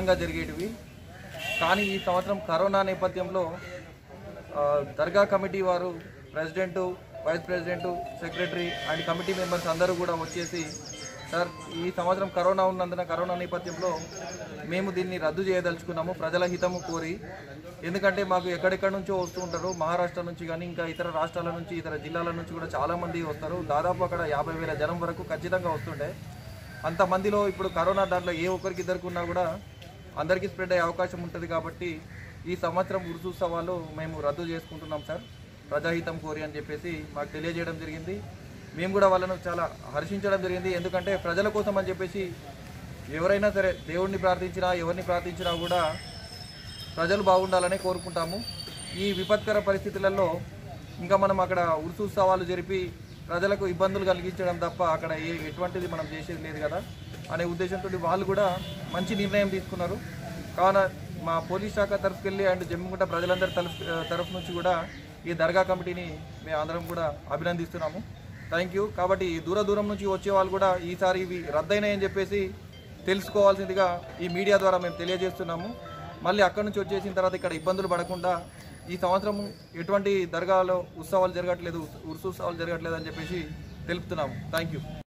ఘనంగా జరిగేటివి. కానీ ఈ సంవత్సరం కరోనా నేపథ్యంలో దర్గా కమిటీ వారు president, vice president, secretary and committee members అందరూ కూడా వచ్చేసి, సార్ ఈ సంవత్సరం కరోనా ఉన్నందున కరోనా నేపథ్యంలో మేము దీన్ని రద్దు చేయదలుచుకున్నాము ప్రజల హితము కోరి. ఎందుకంటే మాకు ఎక్కడెక్కడి నుంచో వస్తూ ఉంటారు, మహారాష్ట్ర నుంచి కానీ ఇంకా ఇతర రాష్ట్రాల నుంచి, ఇతర జిల్లాల నుంచి కూడా చాలామంది వస్తారు. దాదాపు అక్కడ 50,000 జనం వరకు ఖచ్చితంగా వస్తుండే. అంతమందిలో ఇప్పుడు కరోనా దాంట్లో ఏ ఒక్కరికి ఇద్దరికి ఉన్నా కూడా అందరికీ స్ప్రెడ్ అయ్యే అవకాశం ఉంటుంది. కాబట్టి ఈ సంవత్సరం ఉరుసోత్సవాలు మేము రద్దు చేసుకుంటున్నాం సార్, ప్రజాహితం కోరి అని చెప్పేసి మాకు తెలియజేయడం జరిగింది. మేము కూడా వాళ్ళను చాలా హర్షించడం జరిగింది. ఎందుకంటే ప్రజల కోసం అని చెప్పేసి ఎవరైనా సరే దేవుడిని ప్రార్థించినా ఎవరిని ప్రార్థించినా కూడా ప్రజలు బాగుండాలనే కోరుకుంటాము. ఈ విపత్కర పరిస్థితులలో ఇంకా మనం అక్కడ ఉరుసోత్సవాలు జరిపి ప్రజలకు ఇబ్బందులు కలిగించడం తప్ప అక్కడ ఎటువంటిది మనం చేసేది లేదు కదా అనే ఉద్దేశంతో వాళ్ళు కూడా మంచి నిర్ణయం తీసుకున్నారు. కావున మా పోలీస్ శాఖ తరఫుకెళ్ళి అండ్ జమ్మిగుంట ప్రజలందరి తరఫు నుంచి కూడా ఈ దర్గా కమిటీని మేము అందరం కూడా అభినందిస్తున్నాము. Thank you. కాబట్టి దూరం నుంచి వచ్చే వాళ్ళు కూడా ఈసారి ఇవి రద్దయినాయని చెప్పేసి తెలుసుకోవాల్సిందిగా ఈ మీడియా ద్వారా మేము తెలియజేస్తున్నాము. మళ్ళీ అక్కడి నుంచి వచ్చేసిన తర్వాత ఇక్కడ ఇబ్బందులు పడకుండా ఈ సంవత్సరం ఎటువంటి దర్గాలో ఉత్సవాలు జరగట్లేదు, ఉరుసోత్సవాలు జరగట్లేదు అని చెప్పేసి తెలుపుతున్నాము. Thank you.